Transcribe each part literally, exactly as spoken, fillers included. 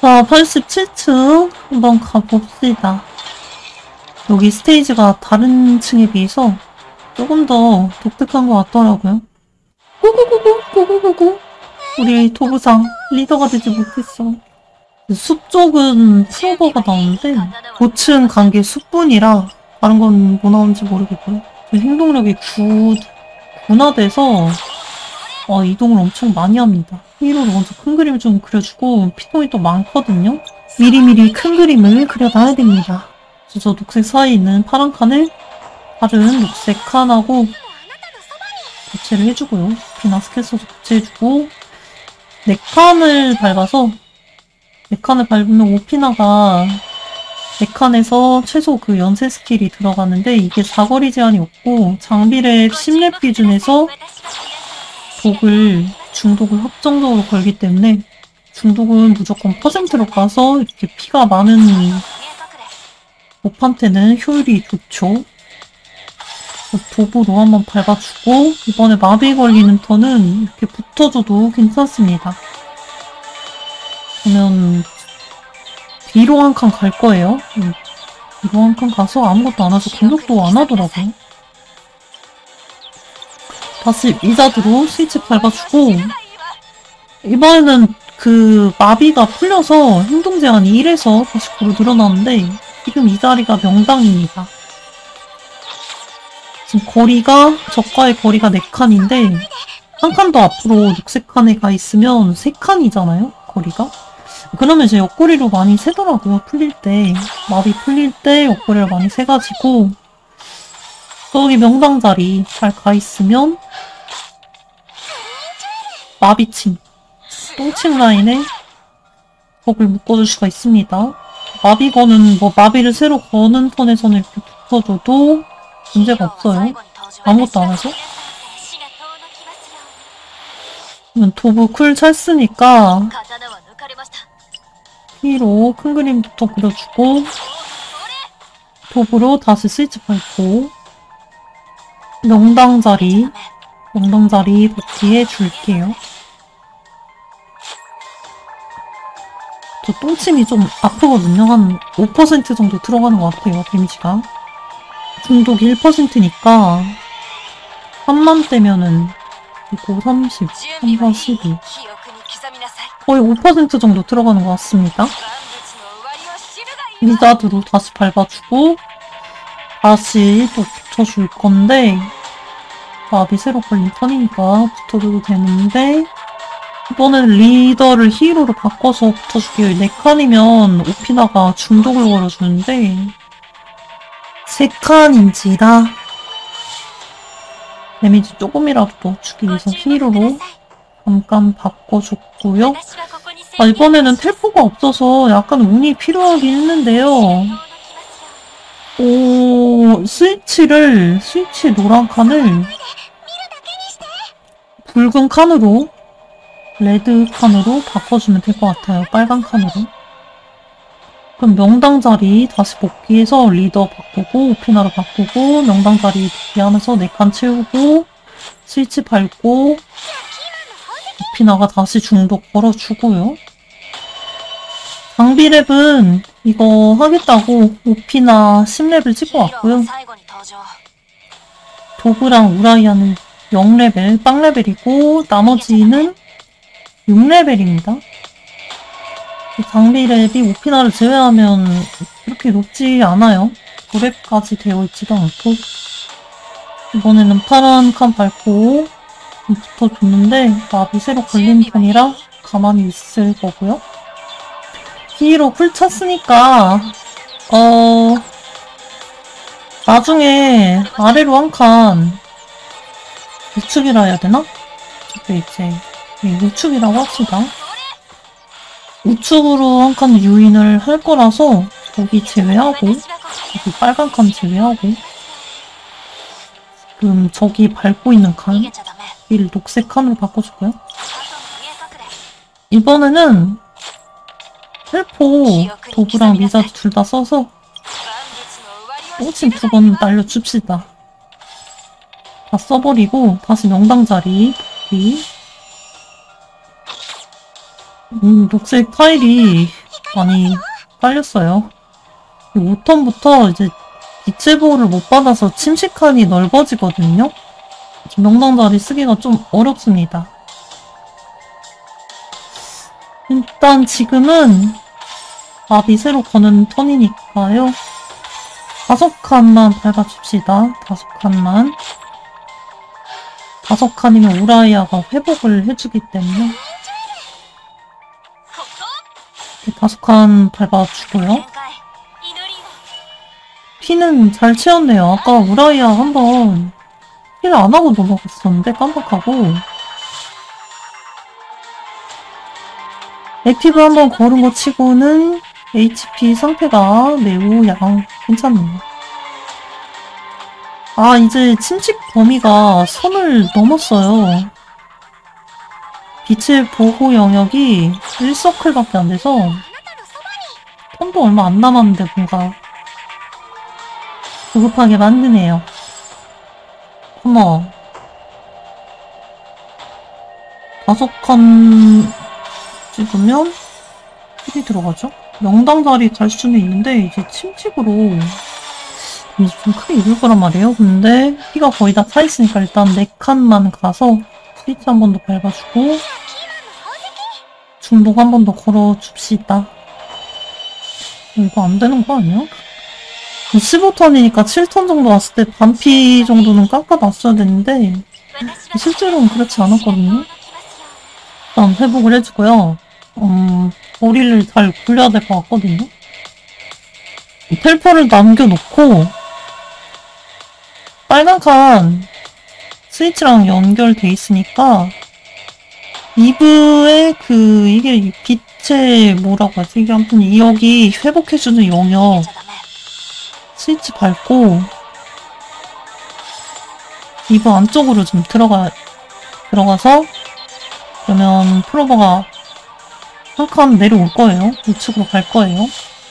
자, 팔십칠 층 한번 가봅시다. 여기 스테이지가 다른 층에 비해서 조금 더 독특한 것 같더라고요. 구구구구 구구구구 우리 도부상 리더가 되지 못했어. 숲 쪽은 프로버가 나오는데 고층 간 게 숲분이라 다른 건 뭐 나오는지 모르겠고요. 행동력이 구, 군화돼서 어, 이동을 엄청 많이 합니다. 히로로 먼저 큰 그림을 좀 그려주고 피통이 또 많거든요. 미리미리 큰 그림을 그려놔야 됩니다. 저 녹색 사이에 있는 파란 칸을 다른 녹색 칸하고 교체를 해주고요. 비나 스케쳐도 교체해주고 네 칸을 밟아서 네 칸을 밟으면 오피나가 네 칸에서 최소 그 연쇄 스킬이 들어가는데 이게 사거리 제한이 없고 장비랩 십 렙 기준에서 독을 중독을 확정적으로 걸기 때문에 중독은 무조건 퍼센트로 가서 이렇게 피가 많은 몹한테는 효율이 좋죠. 도구로 한번 밟아주고 이번에 마비 걸리는 턴은 이렇게 붙어줘도 괜찮습니다. 그러면 뒤로 한 칸 갈 거예요. 뒤로 한 칸 가서 아무것도 안 하죠. 공격도 안 하더라고요. 다시 미자드로 스위치 밟아주고 이번에는 그 마비가 풀려서 행동 제한이 일에서 사십구로 늘어나는데 지금 이 자리가 명당입니다. 지금 거리가 적과의 거리가 네 칸인데 한 칸 더 앞으로 녹색 칸에 가 있으면 세 칸이잖아요. 거리가. 그러면 이제 옆구리로 많이 세더라고요. 풀릴 때. 마비 풀릴 때 옆구리를 많이 세가지고 저기 명당 자리 잘 가 있으면 마비층, 똥층 라인에 벽을 묶어줄 수가 있습니다. 마비 거는 뭐 마비를 새로 거는 턴에서는 이렇게 붙어줘도 문제가 없어요. 아무것도 안 하죠? 그러면 도부 쿨 찰스니까 피로 큰 그림부터 그려주고 도부로 다시 스위치 밟고 명당 자리 명당 자리 복귀해 줄게요. 저 똥침이 좀 아프거든요. 한 오 퍼센트 정도 들어가는 것 같아요. 데미지가. 중독 일 퍼센트니까 삼만 대면은 이거 삼십, 삼, 사, 십이 거의 오 퍼센트 정도 들어가는 것 같습니다. 미자드로 다시 밟아주고 다시 또 붙여줄 건데 마비 새로 걸린 턴이니까 붙어줘도 되는데 이번엔 리더를 히로로 바꿔서 붙여줄게요. 네 칸이면 오피나가 중독을 걸어주는데 세 칸인지라 데미지 조금이라도 넣어주기 위해서 히로로 잠깐 바꿔줬고요. 아, 이번에는 텔포가 없어서 약간 운이 필요하긴 했는데요. 오, 스위치를, 스위치 노란 칸을 붉은 칸으로, 레드 칸으로 바꿔주면 될 것 같아요. 빨간 칸으로. 그럼 명당 자리 다시 복귀해서 리더 바꾸고, 오피나로 바꾸고, 명당 자리 복귀하면서 네 칸 채우고, 스위치 밟고, 오피나가 다시 중독 걸어주고요. 장비랩은 이거 하겠다고 오피나 십 렙을 찍고 왔고요. 도구랑 우라이아는 영 레벨, 빵 레벨이고 나머지는 육 레벨입니다. 장비랩이 오피나를 제외하면 그렇게 높지 않아요. 구 렙까지 되어 있지도 않고 이번에는 파란 칸 밟고 붙어줬는데 마비 새로 걸린 편이라 가만히 있을 거고요. 히로 풀 찼으니까 어 나중에 아래로 한 칸 우측이라 해야 되나? 저게 이제 우측이라고 합시다. 우측으로 한 칸 유인을 할 거라서 거기 제외하고 여기 빨간 칸 제외하고 지금 저기 밟고 있는 칸 이를 녹색 칸으로 바꿔줄까요? 이번에는 텔포 도구랑 미자드 둘 다 써서 똥침 두 번 날려줍시다. 다 써버리고 다시 명당 자리 복귀 음, 녹색 타일이 많이 깔렸어요. 오 턴부터 이제 빛의 보호를 못 받아서 침식칸이 넓어지거든요. 명당자리 쓰기가 좀 어렵습니다. 일단 지금은 마비 새로 거는 턴이니까요. 다섯 칸만 밟아줍시다. 다섯 칸만. 다섯 칸이면 우라이아가 회복을 해주기 때문에 다섯 칸 밟아주고요. 피는 잘 채웠네요. 아까 우라이아 한번 피를 안 하고 넘어갔었는데 깜빡하고. 액티브 한번 걸은 거 치고는 에이치피 상태가 매우 양 괜찮네요. 아, 이제 침식 범위가 선을 넘었어요. 빛의 보호 영역이 일 서클밖에 안 돼서 턴도 얼마 안 남았는데 뭔가 조급하게 만드네요. 어머, 다섯 칸 찍으면 힐이 들어가죠? 명당자리 갈 수는 있는데 이제 침식으로 이제 좀 크게 입을 거란 말이에요. 근데 피가 거의 다 차있으니까 일단 네 칸만 가서 스위치 한 번 더 밟아주고 중복 한 번 더 걸어줍시다. 이거 안 되는 거 아니야? 십오 턴이니까 칠 턴 정도 왔을 때 반피 정도는 깎아놨어야 되는데 실제로는 그렇지 않았거든요. 일단 회복을 해주고요. 음, 머리를 잘 굴려야 될 것 같거든요. 텔포를 남겨놓고 빨간 칸 스위치랑 연결돼 있으니까 이브의 그 이게 빛의 뭐라고 하지? 이게 아무튼 이 여기 회복해주는 영역 스위치 밟고 이브 안쪽으로 좀 들어가 들어가서 그러면 프로버가 한 칸 내려올 거예요. 우측으로 갈 거예요.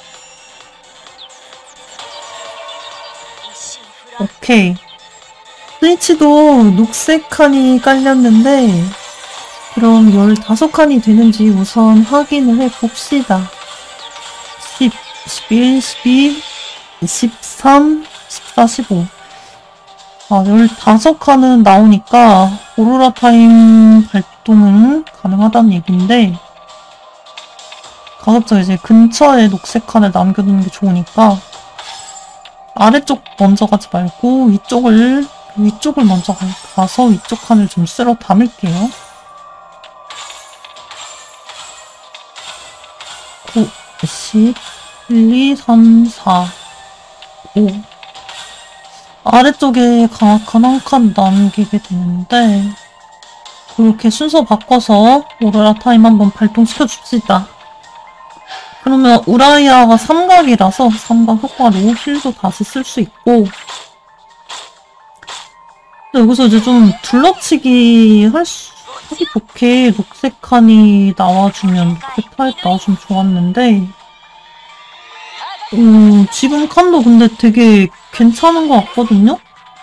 오케이. 스위치도 녹색 칸이 깔렸는데 그럼 열다섯 칸이 되는지 우선 확인을 해봅시다. 십, 십일, 십이, 십삼, 십사, 십오. 아, 열다섯 칸은 나오니까 오로라 타임 발동은 가능하다는 얘기인데 가급적 이제 근처에 녹색 칸을 남겨두는 게 좋으니까 아래쪽 먼저 가지 말고 위쪽을 위쪽을 먼저 가서 위쪽 칸을 좀 쓸어 담을게요. 구, 십, 일, 이, 삼, 사, 오. 아래쪽에 강악한 한 칸 남기게 되는데 그렇게 순서 바꿔서 오로라 타임 한번 발동시켜 줍시다. 그러면 우라이아가 삼각이라서 삼각 효과로 힐도 다시 쓸 수 있고 여기서 이제 좀 둘러치기 할 수, 하기 좋게 녹색 칸이 나와주면 녹색 타입 나와주면 좋았는데 음, 지금 칸도 근데 되게 괜찮은 것 같거든요?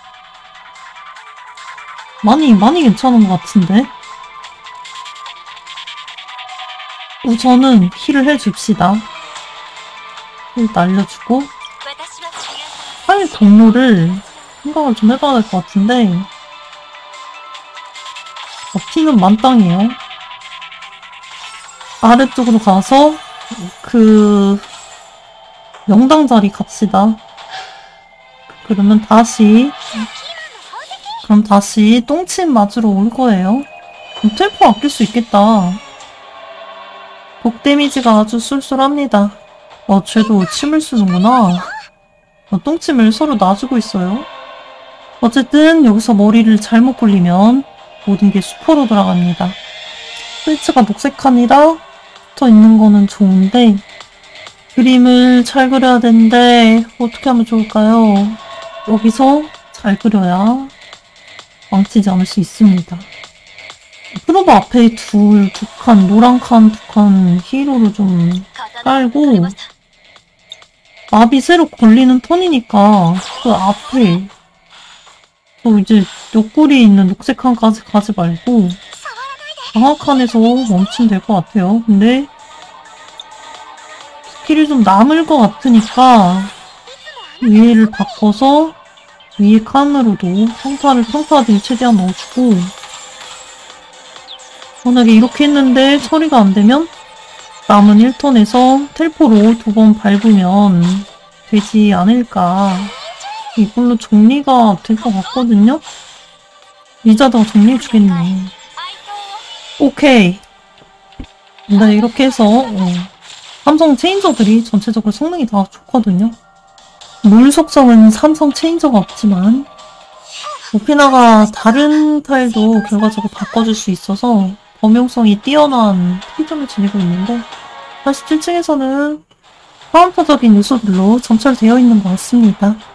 많이 많이 괜찮은 것 같은데 우선은 힐을 해줍시다. 힐 날려주고 팔 경로를 생각을 좀 해봐야 될 것 같은데 어, 피는 만땅이에요. 아래쪽으로 가서 그 명당 자리 갑시다. 그러면 다시 그럼 다시 똥침 맞으러 올 거예요. 템포 아낄 수 있겠다. 독 데미지가 아주 쏠쏠합니다. 어, 쟤도 침을 쓰는구나. 어, 똥침을 서로 놔주고 있어요. 어쨌든 여기서 머리를 잘못 굴리면 모든 게 수포로 돌아갑니다. 스위치가 녹색 칸이라 붙어 있는 거는 좋은데 그림을 잘 그려야 되는데 어떻게 하면 좋을까요? 여기서 잘 그려야 망치지 않을 수 있습니다. 프로버 앞에 둘, 두 칸, 노란 칸, 두 칸 히로를 좀 깔고 마비 새로 걸리는 턴이니까 그 앞에 또 이제 옆구리에 있는 녹색 칸까지 가지 말고 강화칸에서 멈추면 될 것 같아요. 근데 스킬이 좀 남을 것 같으니까 위에를 바꿔서 위에 칸으로도 평타를 평타딜 최대한 넣어주고, 만약에 이렇게 했는데 처리가 안되면 남은 일 턴에서 텔포로 두 번 밟으면 되지 않을까. 이걸로 정리가 될 것 같거든요? 리자드가 정리해주겠네. 오케이. 근데 이렇게 해서 어, 삼성 체인저들이 전체적으로 성능이 다 좋거든요. 물 속성은 삼성 체인저가 없지만 오피나가 다른 타일도 결과적으로 바꿔줄 수 있어서 범용성이 뛰어난 피점을 지니고 있는데, 팔십칠 층에서는 카운터적인 요소들로 점철되어 있는 것 같습니다.